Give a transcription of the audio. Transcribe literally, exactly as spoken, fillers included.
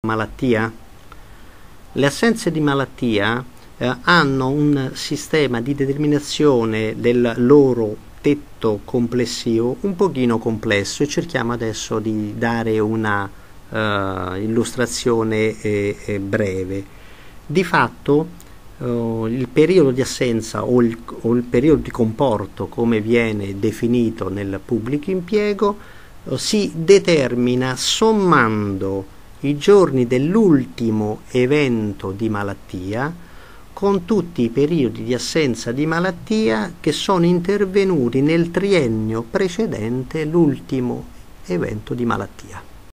Malattia? Le assenze di malattia eh, hanno un sistema di determinazione del loro tetto complessivo un pochino complesso e cerchiamo adesso di dare una uh, illustrazione eh, eh, breve. Di fatto uh, il periodo di assenza o il, o il periodo di comporto, come viene definito nel pubblico impiego, uh, si determina sommando i giorni dell'ultimo evento di malattia con tutti i periodi di assenza di malattia che sono intervenuti nel triennio precedente l'ultimo evento di malattia.